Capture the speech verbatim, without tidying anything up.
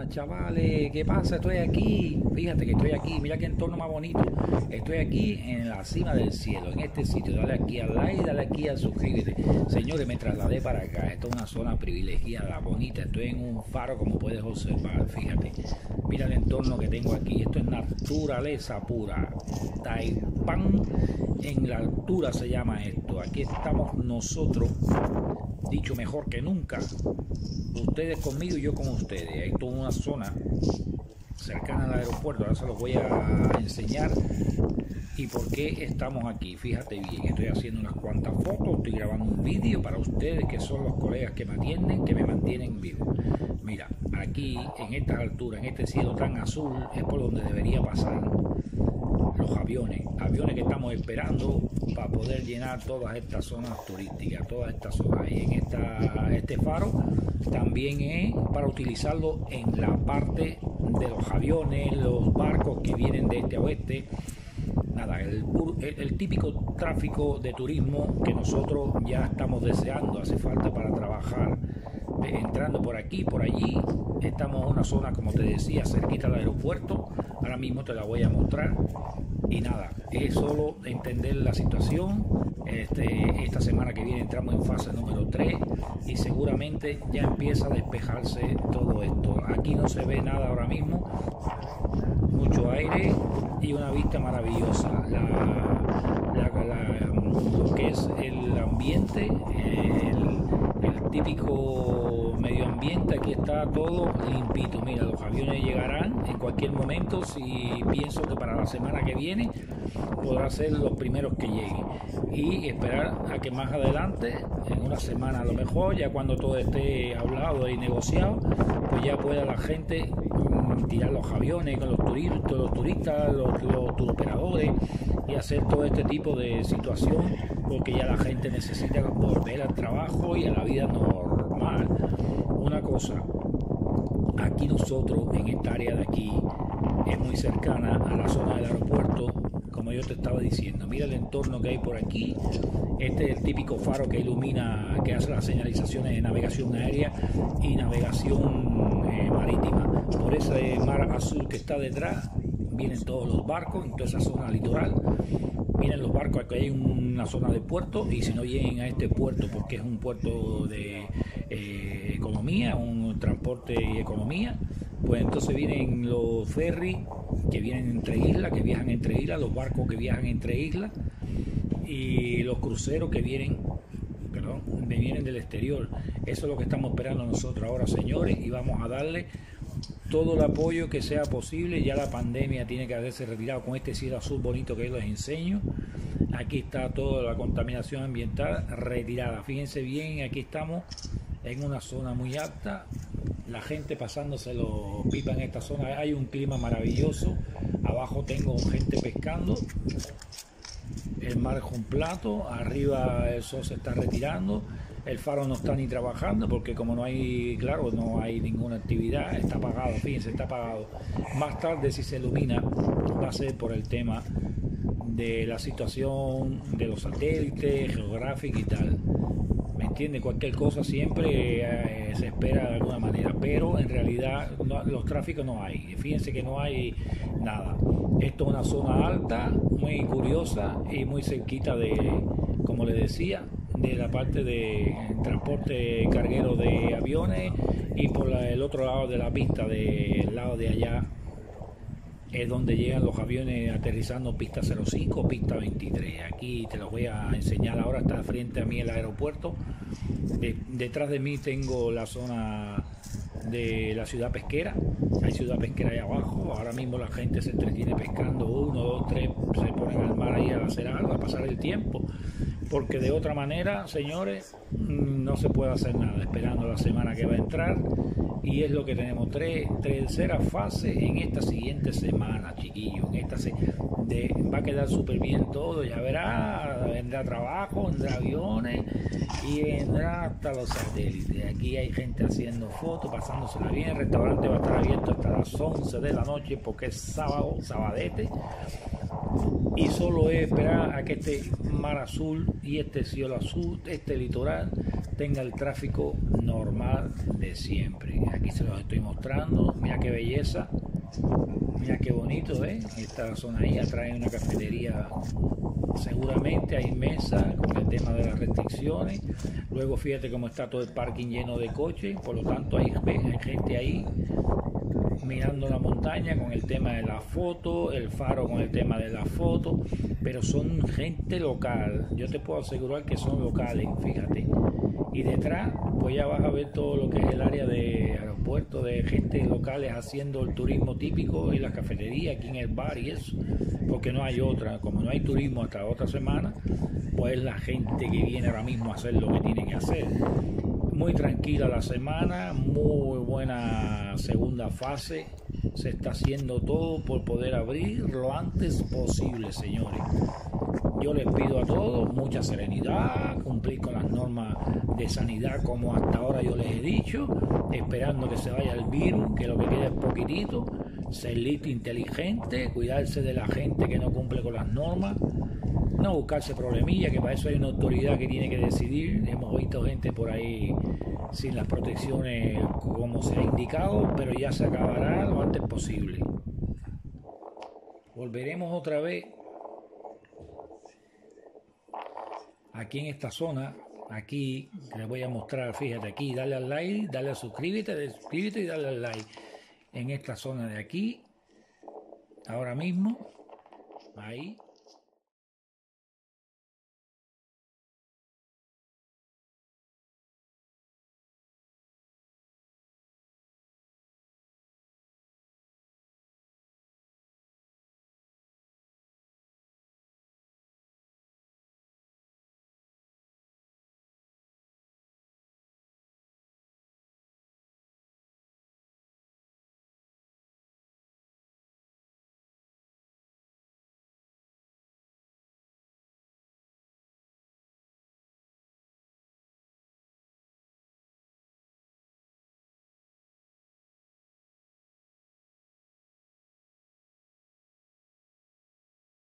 buenas, chavales. ¿Qué pasa? Estoy aquí. Fíjate que estoy aquí. Mira qué entorno más bonito. Estoy aquí en la cima del cielo, en este sitio. Dale aquí al like, dale aquí a suscríbete. Señores, me trasladé para acá. Esta es una zona privilegiada, bonita. Estoy en un faro, como puedes observar. Fíjate. Mira el entorno que tengo aquí. Esto es naturaleza pura. Taipán en la altura se llama esto. Aquí estamos nosotros, dicho mejor que nunca. Ustedes conmigo y yo con ustedes. Hay toda una zona cercana al aeropuerto. Ahora se los voy a enseñar y por qué estamos aquí. Fíjate bien, estoy haciendo unas cuantas fotos, estoy grabando un vídeo para ustedes, que son los colegas que me atienden, que me mantienen vivo. Mira, aquí en estas alturas, en este cielo tan azul, es por donde debería pasar los aviones, aviones que estamos esperando para poder llenar todas estas zonas turísticas, todas estas zonas. Y en esta, este faro también es para utilizarlo en la parte de los aviones, los barcos que vienen de este a oeste. Nada, el, el, el típico tráfico de turismo que nosotros ya estamos deseando. Hace falta para trabajar. Entrando por aquí, por allí, estamos en una zona, como te decía, cerquita del aeropuerto. Ahora mismo te la voy a mostrar. Y nada, es solo entender la situación. Este, esta semana que viene entramos en fase número tres y seguramente ya empieza a despejarse todo esto. Aquí no se ve nada ahora mismo, mucho aire y una vista maravillosa. La, la, la, lo que es el ambiente, el, el típico medio ambiente, aquí está todo limpito. Mira, los aviones llegarán en cualquier momento. Si pienso que para la semana que viene podrá ser los primeros que lleguen y esperar a que más adelante, en una semana a lo mejor, ya cuando todo esté hablado y negociado, pues ya pueda la gente mmm, tirar los aviones con los turistas, los turistas, los, los turoperadores y hacer todo este tipo de situación, porque ya la gente necesita volver al trabajo y a la vida normal. Una cosa, aquí nosotros en esta área de aquí es muy cercana a la zona del aeropuerto, como yo te estaba diciendo. Mira el entorno que hay por aquí. Este es el típico faro que ilumina, que hace las señalizaciones de navegación aérea y navegación eh, marítima. Por ese mar azul que está detrás vienen todos los barcos en toda esa zona litoral. Miren los barcos, aquí hay una zona de puerto, y si no lleguen a este puerto, porque es un puerto de eh, economía, un transporte y economía, pues entonces vienen los ferries que vienen entre islas, que viajan entre islas, los barcos que viajan entre islas y los cruceros que vienen, perdón, que vienen del exterior. Eso es lo que estamos esperando nosotros ahora, señores, y vamos a darle todo el apoyo que sea posible. Ya la pandemia tiene que haberse retirado con este cielo azul bonito que yo les enseño. Aquí está toda la contaminación ambiental retirada. Fíjense bien, aquí estamos en una zona muy alta, la gente pasándose los pipas en esta zona. Hay un clima maravilloso. Abajo tengo gente pescando, el mar es un plato, arriba el sol se está retirando, el faro no está ni trabajando porque como no hay, claro, no hay ninguna actividad, está apagado. Fíjense, está apagado. Más tarde, si se ilumina, va a ser por el tema de la situación de los satélites, geográfica y tal. ¿Me entiende? Cualquier cosa siempre eh, se espera de alguna manera, pero en realidad no, los tráficos no hay. Fíjense que no hay nada. Esto es una zona alta, muy curiosa y muy cerquita de, como les decía, de la parte de transporte carguero de aviones, y por la, el otro lado de la pista, del lado de allá, es donde llegan los aviones aterrizando, pista cero cinco, pista veintitrés. Aquí te los voy a enseñar ahora. Está frente a mí el aeropuerto. De, detrás de mí tengo la zona de la ciudad pesquera. Hay ciudad pesquera ahí abajo. Ahora mismo la gente se entretiene pescando, uno, dos, tres, se ponen al mar ahí a hacer algo, a pasar el tiempo, porque de otra manera, señores, no se puede hacer nada esperando la semana que va a entrar. Y es lo que tenemos, tres, tercera fase en esta siguiente semana, chiquillos. En esta se, de, va a quedar súper bien todo, ya verá, vendrá trabajo, vendrá aviones y vendrá hasta los satélites. Aquí hay gente haciendo fotos, pasándosela bien. El restaurante va a estar abierto hasta las once de la noche porque es sábado, sabadete. y solo es esperar a que este mar azul y este cielo azul, este litoral, tenga el tráfico normal de siempre. Aquí se los estoy mostrando, mira qué belleza, mira qué bonito, ¿eh? Esta zona ahí atrás hay una cafetería, seguramente hay mesa con el tema de las restricciones. Luego fíjate cómo está todo el parking lleno de coches, por lo tanto hay, hay gente ahí mirando la montaña con el tema de la foto, el faro con el tema de la foto, pero son gente local, yo te puedo asegurar que son locales, fíjate. Y detrás pues ya vas a ver todo lo que es el área de aeropuerto, de gente locales haciendo el turismo típico y la cafetería aquí en el bar y eso, porque no hay otra, como no hay turismo hasta otra semana, pues la gente que viene ahora mismo a hacer lo que tiene que hacer. Muy tranquila la semana, muy buena segunda fase, se está haciendo todo por poder abrir lo antes posible, señores. Yo les pido a todos mucha serenidad, cumplir con las normas de sanidad como hasta ahora yo les he dicho, esperando que se vaya el virus, que lo que queda es poquitito, ser listo, inteligente, cuidarse de la gente que no cumple con las normas, no buscarse problemilla, que para eso hay una autoridad que tiene que decidir. Hemos visto gente por ahí sin las protecciones como se ha indicado, pero ya se acabará lo antes posible. Volveremos otra vez aquí en esta zona, aquí les voy a mostrar, fíjate aquí, dale al like, dale a suscríbete, suscríbete y dale al like. En esta zona de aquí, ahora mismo, ahí.